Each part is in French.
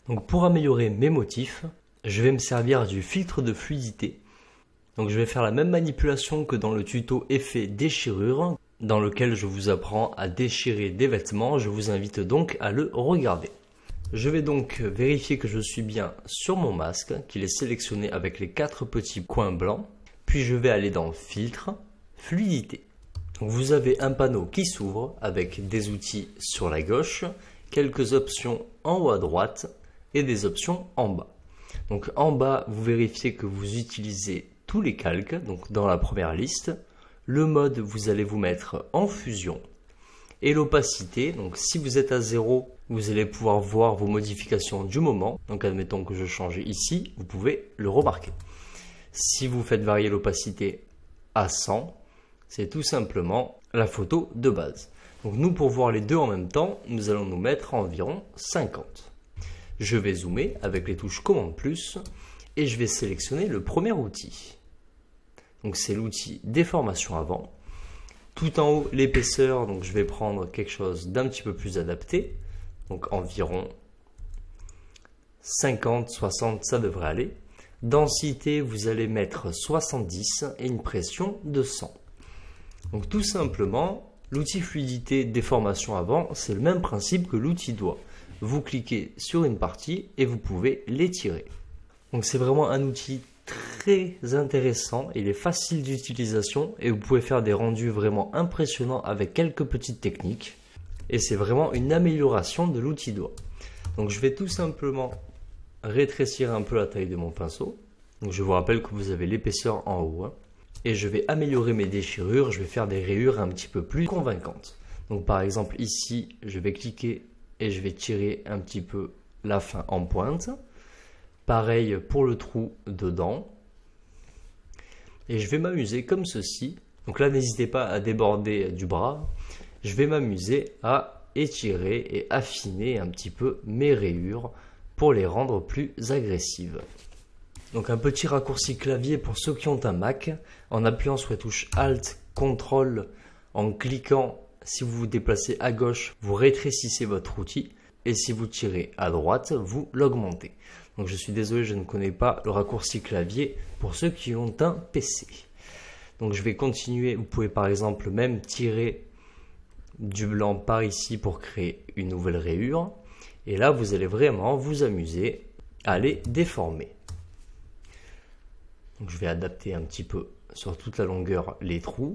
Donc pour améliorer mes motifs, je vais me servir du filtre de fluidité. Donc je vais faire la même manipulation que dans le tuto effet déchirure, dans lequel je vous apprends à déchirer des vêtements. Je vous invite donc à le regarder. Je vais donc vérifier que je suis bien sur mon masque, qu'il est sélectionné avec les 4 petits coins blancs. Puis je vais aller dans filtre, fluidité. Donc vous avez un panneau qui s'ouvre avec des outils sur la gauche, quelques options en haut à droite et des options en bas. Donc en bas, vous vérifiez que vous utilisez tous les calques, donc dans la première liste. Le mode, vous allez vous mettre en fusion. Et l'opacité, donc si vous êtes à 0, vous allez pouvoir voir vos modifications du moment. Donc admettons que je change ici, vous pouvez le remarquer. Si vous faites varier l'opacité à 100, c'est tout simplement la photo de base. Donc nous, pour voir les deux en même temps, nous allons nous mettre à environ 50. Je vais zoomer avec les touches commande plus et je vais sélectionner le premier outil. Donc c'est l'outil déformation avant. Tout en haut, l'épaisseur, donc je vais prendre quelque chose d'un petit peu plus adapté. Donc environ 50, 60, ça devrait aller. Densité, vous allez mettre 70 et une pression de 100. Donc tout simplement, l'outil fluidité déformation avant, c'est le même principe que l'outil doigt. Vous cliquez sur une partie et vous pouvez l'étirer. Donc c'est vraiment un outil très intéressant, il est facile d'utilisation et vous pouvez faire des rendus vraiment impressionnants avec quelques petites techniques. Et c'est vraiment une amélioration de l'outil doigt. Donc je vais tout simplement rétrécir un peu la taille de mon pinceau. Donc je vous rappelle que vous avez l'épaisseur en haut. Et je vais améliorer mes déchirures, je vais faire des rayures un petit peu plus convaincantes. Donc par exemple ici, je vais cliquer et je vais tirer un petit peu la fin en pointe. Pareil pour le trou dedans. Et je vais m'amuser comme ceci. Donc là, n'hésitez pas à déborder du bras. Je vais m'amuser à étirer et affiner un petit peu mes rayures pour les rendre plus agressives. Donc un petit raccourci clavier pour ceux qui ont un Mac. En appuyant sur les touches Alt, Ctrl, en cliquant, si vous vous déplacez à gauche, vous rétrécissez votre outil. Et si vous tirez à droite, vous l'augmentez. Donc je suis désolé, je ne connais pas le raccourci clavier pour ceux qui ont un PC. Donc je vais continuer. Vous pouvez par exemple même tirer du blanc par ici pour créer une nouvelle rayure. Et là, vous allez vraiment vous amuser à les déformer. Donc je vais adapter un petit peu sur toute la longueur les trous.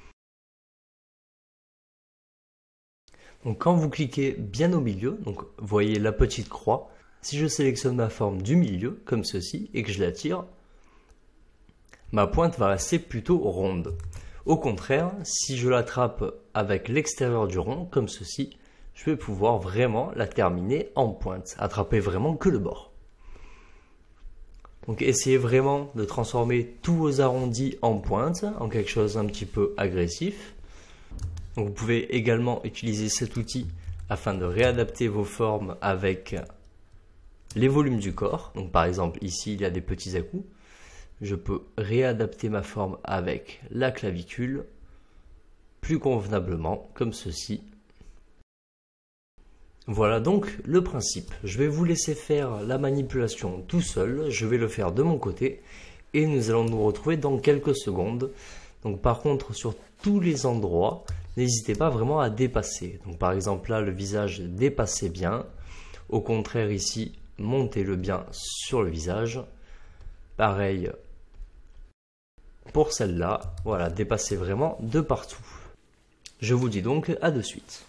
Donc quand vous cliquez bien au milieu, donc voyez la petite croix, si je sélectionne ma forme du milieu, comme ceci, et que je la tire, ma pointe va rester plutôt ronde. Au contraire, si je l'attrape avec l'extérieur du rond, comme ceci, je vais pouvoir vraiment la terminer en pointe, attraper vraiment que le bord. Donc essayez vraiment de transformer tous vos arrondis en pointe, en quelque chose un petit peu agressif. Donc vous pouvez également utiliser cet outil afin de réadapter vos formes avec les volumes du corps. Donc par exemple ici il y a des petits à-coups. Je peux réadapter ma forme avec la clavicule plus convenablement comme ceci. Voilà donc le principe. Je vais vous laisser faire la manipulation tout seul. Je vais le faire de mon côté et nous allons nous retrouver dans quelques secondes. Donc par contre sur tous les endroits, n'hésitez pas vraiment à dépasser. Donc par exemple là, le visage dépassez bien. Au contraire ici, montez-le bien sur le visage. Pareil pour celle-là. Voilà, dépassez vraiment de partout. Je vous dis donc à de suite.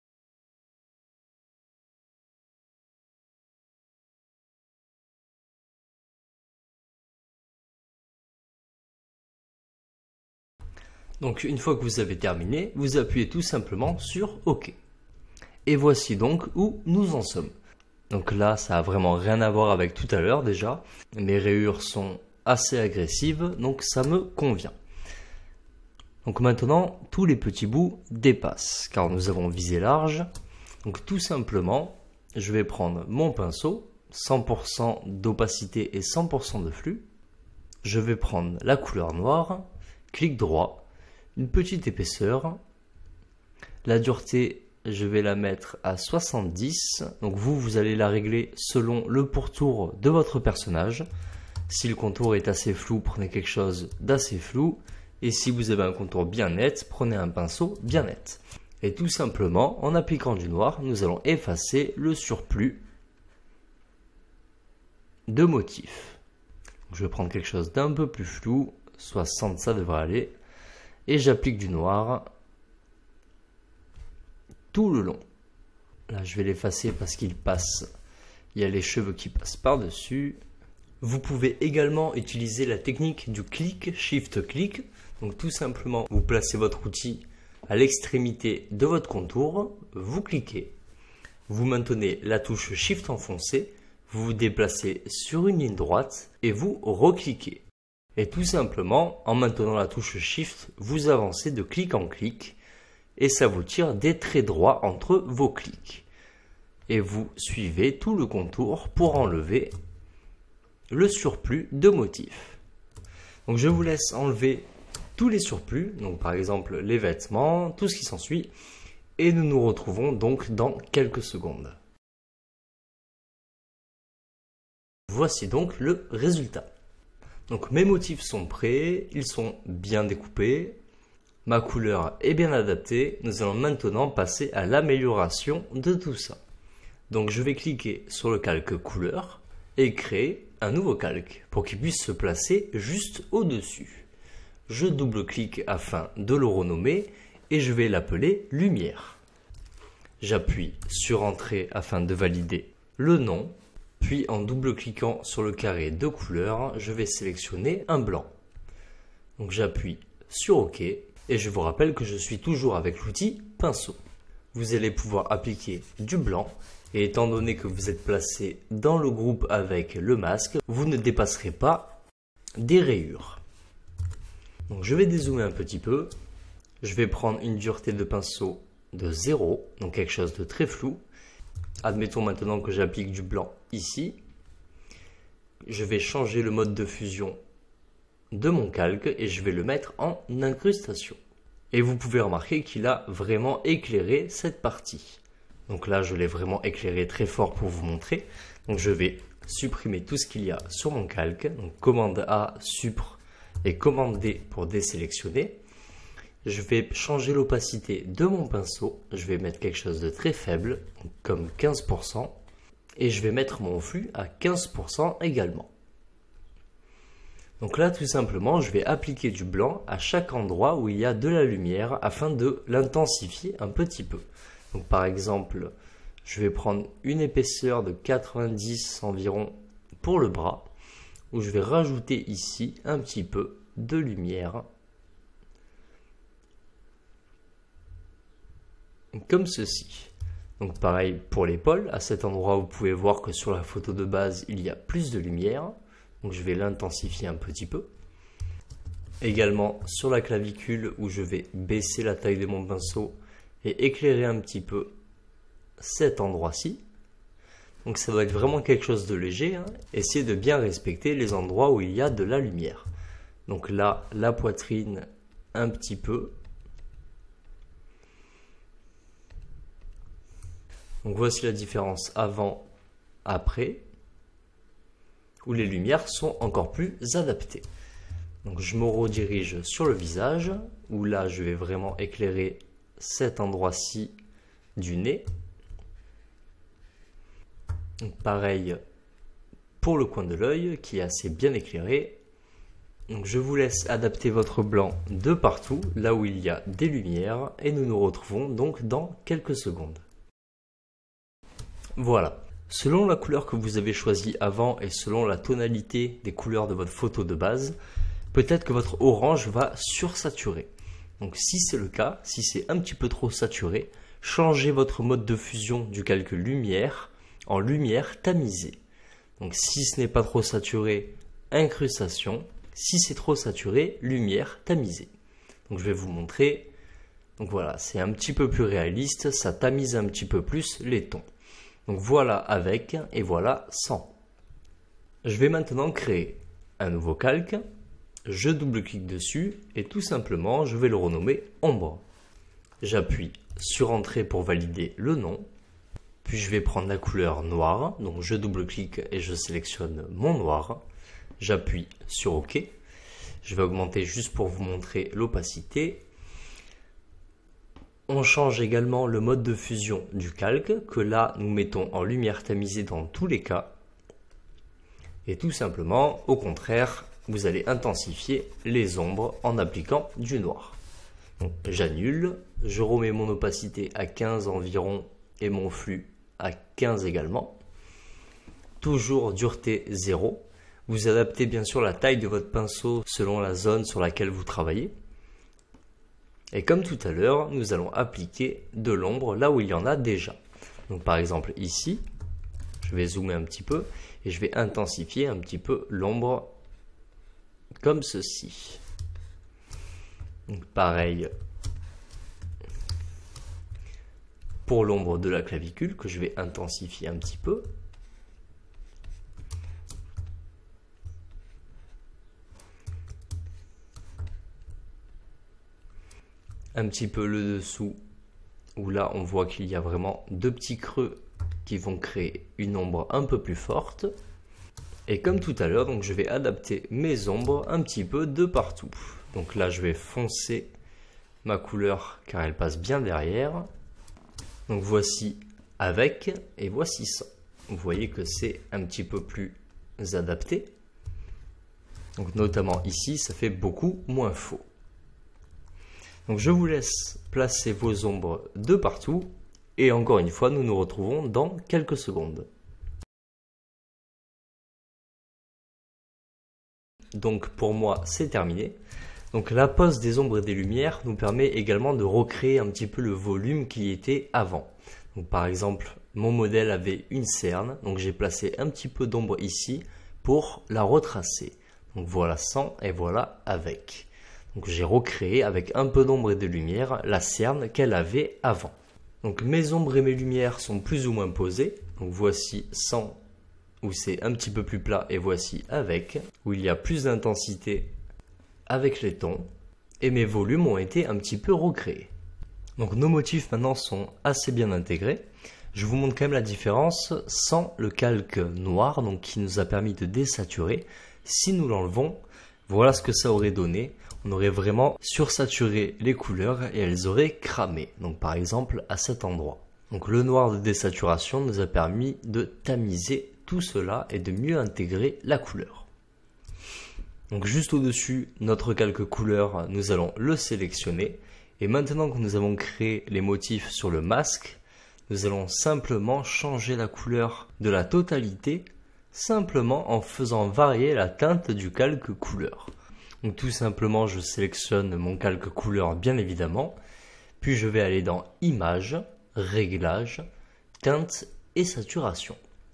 Donc une fois que vous avez terminé, vous appuyez tout simplement sur OK. Et voici donc où nous en sommes. Donc là, ça n'a vraiment rien à voir avec tout à l'heure déjà. Mes rayures sont assez agressives, donc ça me convient. Donc maintenant, tous les petits bouts dépassent, car nous avons visé large. Donc tout simplement, je vais prendre mon pinceau, 100% d'opacité et 100% de flux. Je vais prendre la couleur noire, clic droit, une petite épaisseur. La dureté, je vais la mettre à 70. Donc vous allez la régler selon le pourtour de votre personnage. Si le contour est assez flou, prenez quelque chose d'assez flou. Et si vous avez un contour bien net, prenez un pinceau bien net. Et tout simplement, en appliquant du noir, nous allons effacer le surplus de motifs. Je vais prendre quelque chose d'un peu plus flou, 60 ça devrait aller. Et j'applique du noir tout le long. Là, je vais l'effacer parce qu'il passe. Il y a les cheveux qui passent par-dessus. Vous pouvez également utiliser la technique du clic, shift-clic. Donc tout simplement, vous placez votre outil à l'extrémité de votre contour, vous cliquez, vous maintenez la touche shift enfoncée, vous vous déplacez sur une ligne droite et vous recliquez. Et tout simplement, en maintenant la touche shift, vous avancez de clic en clic et ça vous tire des traits droits entre vos clics. Et vous suivez tout le contour pour enlever le surplus de motifs. Donc je vous laisse enlever tous les surplus, donc par exemple les vêtements, tout ce qui s'ensuit, et nous nous retrouvons donc dans quelques secondes. Voici donc le résultat. Donc mes motifs sont prêts, ils sont bien découpés, ma couleur est bien adaptée, nous allons maintenant passer à l'amélioration de tout ça. Donc je vais cliquer sur le calque couleur et créer un nouveau calque pour qu'il puisse se placer juste au-dessus. Je double-clique afin de le renommer et je vais l'appeler lumière. J'appuie sur entrée afin de valider le nom, puis en double-cliquant sur le carré de couleur, je vais sélectionner un blanc. Donc j'appuie sur OK et je vous rappelle que je suis toujours avec l'outil pinceau. Vous allez pouvoir appliquer du blanc. Et étant donné que vous êtes placé dans le groupe avec le masque, vous ne dépasserez pas des rayures. Donc je vais dézoomer un petit peu. Je vais prendre une dureté de pinceau de 0, donc quelque chose de très flou. Admettons maintenant que j'applique du blanc ici. Je vais changer le mode de fusion de mon calque et je vais le mettre en incrustation. Et vous pouvez remarquer qu'il a vraiment éclairé cette partie. Donc là, je l'ai vraiment éclairé très fort pour vous montrer. Donc je vais supprimer tout ce qu'il y a sur mon calque. Donc commande A, suppr et commande D pour désélectionner. Je vais changer l'opacité de mon pinceau. Je vais mettre quelque chose de très faible, comme 15%. Et je vais mettre mon flux à 15% également. Donc là, tout simplement, je vais appliquer du blanc à chaque endroit où il y a de la lumière afin de l'intensifier un petit peu. Donc par exemple, je vais prendre une épaisseur de 90 environ pour le bras, où je vais rajouter ici un petit peu de lumière, comme ceci. Donc pareil pour l'épaule, à cet endroit vous pouvez voir que sur la photo de base il y a plus de lumière, donc je vais l'intensifier un petit peu. Également sur la clavicule où je vais baisser la taille de mon pinceau et éclairer un petit peu cet endroit-ci. Donc ça doit être vraiment quelque chose de léger, hein. Essayez de bien respecter les endroits où il y a de la lumière. Donc là, la poitrine un petit peu. Donc voici la différence avant, après, où les lumières sont encore plus adaptées. Donc je me redirige sur le visage, où là je vais vraiment éclairer cet endroit-ci du nez. Donc pareil pour le coin de l'œil qui est assez bien éclairé. Donc je vous laisse adapter votre blanc de partout, là où il y a des lumières, et nous nous retrouvons donc dans quelques secondes. Voilà. Selon la couleur que vous avez choisie avant et selon la tonalité des couleurs de votre photo de base, peut-être que votre orange va sursaturer. Donc si c'est le cas, si c'est un petit peu trop saturé, changez votre mode de fusion du calque lumière en lumière tamisée. Donc si ce n'est pas trop saturé, incrustation. Si c'est trop saturé, lumière tamisée. Donc je vais vous montrer. Donc voilà, c'est un petit peu plus réaliste, ça tamise un petit peu plus les tons. Donc voilà avec et voilà sans. Je vais maintenant créer un nouveau calque. Je double-clique dessus et tout simplement je vais le renommer ombre. J'appuie sur Entrée pour valider le nom. Puis je vais prendre la couleur noire. Donc je double-clique et je sélectionne mon noir. J'appuie sur OK. Je vais augmenter juste pour vous montrer l'opacité. On change également le mode de fusion du calque, que là nous mettons en lumière tamisée dans tous les cas. Et tout simplement, au contraire, vous allez intensifier les ombres en appliquant du noir. Donc j'annule, je remets mon opacité à 15 environ et mon flux à 15 également. Toujours dureté 0. Vous adaptez bien sûr la taille de votre pinceau selon la zone sur laquelle vous travaillez. Et comme tout à l'heure, nous allons appliquer de l'ombre là où il y en a déjà. Donc par exemple ici, je vais zoomer un petit peu et je vais intensifier un petit peu l'ombre comme ceci. Donc pareil pour l'ombre de la clavicule que je vais intensifier un petit peu. Un petit peu le dessous où là on voit qu'il y a vraiment deux petits creux qui vont créer une ombre un peu plus forte. Et comme tout à l'heure, donc je vais adapter mes ombres un petit peu de partout. Donc là je vais foncer ma couleur car elle passe bien derrière. Donc voici avec et voici sans. Vous voyez que c'est un petit peu plus adapté. Donc notamment ici ça fait beaucoup moins faux. Donc je vous laisse placer vos ombres de partout et encore une fois nous nous retrouvons dans quelques secondes. Donc pour moi c'est terminé. Donc la pose des ombres et des lumières nous permet également de recréer un petit peu le volume qui était avant. Donc par exemple mon modèle avait une cerne, donc j'ai placé un petit peu d'ombre ici pour la retracer. Donc voilà sans et voilà avec. Donc j'ai recréé avec un peu d'ombre et de lumière la cerne qu'elle avait avant. Donc mes ombres et mes lumières sont plus ou moins posées. Donc voici sans où c'est un petit peu plus plat et voici avec où il y a plus d'intensité avec les tons. Et mes volumes ont été un petit peu recréés. Donc nos motifs maintenant sont assez bien intégrés. Je vous montre quand même la différence sans le calque noir donc qui nous a permis de désaturer. Si nous l'enlevons, voilà ce que ça aurait donné. On aurait vraiment sursaturé les couleurs et elles auraient cramé. Donc par exemple à cet endroit. Donc le noir de désaturation nous a permis de tamiser tout cela et de mieux intégrer la couleur. Donc juste au-dessus, notre calque couleur, nous allons le sélectionner. Et maintenant que nous avons créé les motifs sur le masque, nous allons simplement changer la couleur de la totalité, simplement en faisant varier la teinte du calque couleur. Donc tout simplement, je sélectionne mon calque couleur bien évidemment, puis je vais aller dans Images, Réglages, Teinte et Saturation.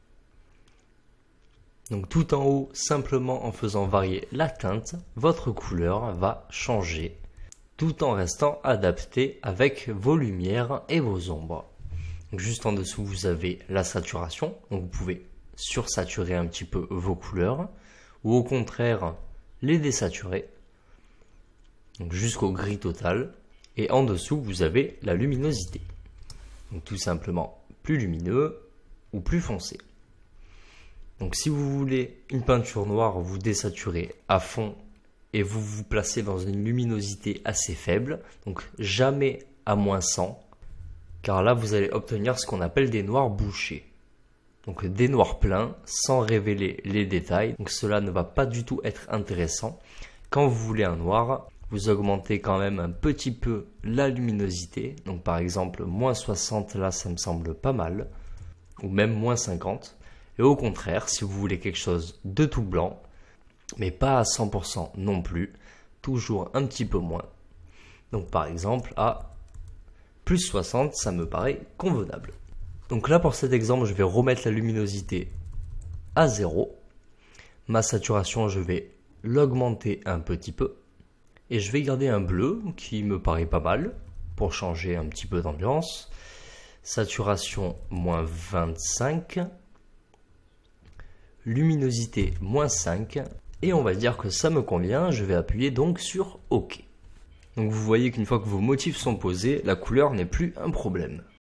Donc tout en haut, simplement en faisant varier la teinte, votre couleur va changer, tout en restant adaptée avec vos lumières et vos ombres. Donc juste en dessous, vous avez la saturation, donc vous pouvez sursaturer un petit peu vos couleurs, ou au contraire, les désaturer, donc jusqu'au gris total. Et en dessous, vous avez la luminosité. Donc tout simplement plus lumineux ou plus foncé. Donc si vous voulez une peinture noire, vous désaturez à fond et vous vous placez dans une luminosité assez faible. Donc jamais à moins 100, car là vous allez obtenir ce qu'on appelle des noirs bouchés. Donc des noirs pleins sans révéler les détails. Donc cela ne va pas du tout être intéressant. Quand vous voulez un noir, vous augmentez quand même un petit peu la luminosité. Donc par exemple moins 60 là ça me semble pas mal. Ou même moins 50. Et au contraire, si vous voulez quelque chose de tout blanc, mais pas à 100% non plus, toujours un petit peu moins. Donc par exemple à plus 60, ça me paraît convenable. Donc là pour cet exemple, je vais remettre la luminosité à 0. Ma saturation, je vais l'augmenter un petit peu. Et je vais garder un bleu qui me paraît pas mal pour changer un petit peu d'ambiance. Saturation moins 25. Luminosité moins 5. Et on va dire que ça me convient. Je vais appuyer donc sur OK. Donc vous voyez qu'une fois que vos motifs sont posés, la couleur n'est plus un problème.